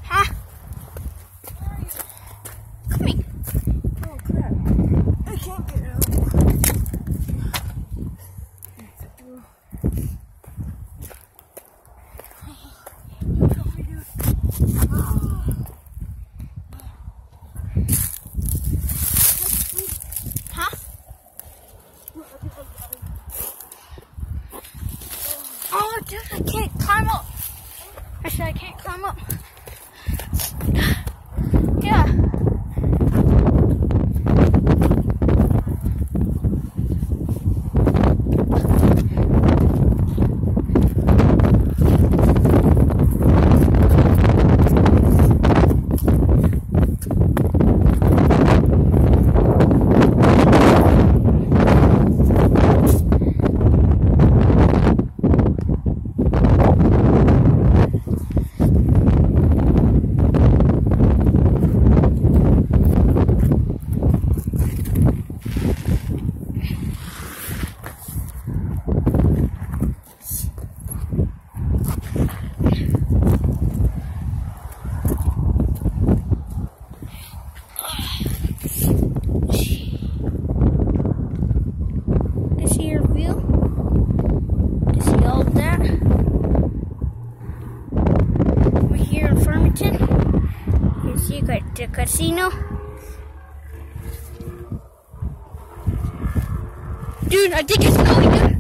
Huh? Come here. Oh crap. I can't get out. Huh? Oh, dude, I can't climb up. I said I can't climb up. Yeah. Farmington. You can see the casino. Dude, I think it's going good.